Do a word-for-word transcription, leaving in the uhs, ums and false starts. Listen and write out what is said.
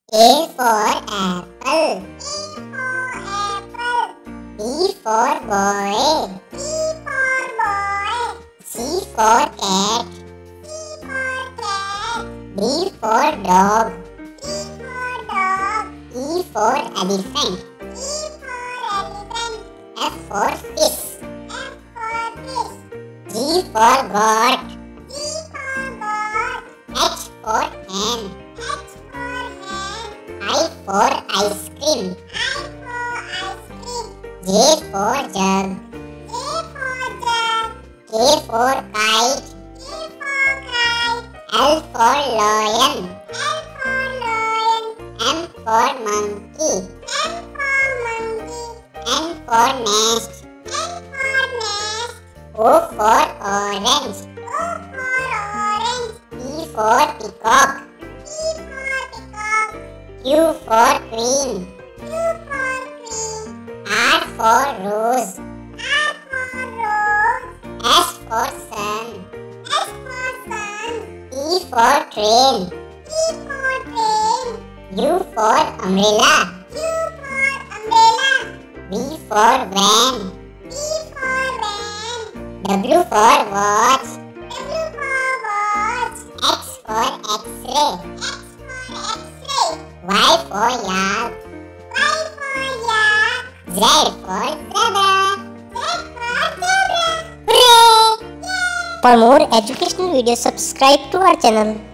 A for apple. B for boy. C for cat. D for dog. E for elephant. F for fish. G for goat. H for hen. I for ice cream. J for jug. K for kite. L for lion. M for monkey. N for nest. O for orange. P for peacock. Q for queen. R for rose. S for sun. T for train. U for umbrella. V for van. W for watch. X for X-ray. Y for yak. Z for zebra. For more educational videos, subscribe to our channel.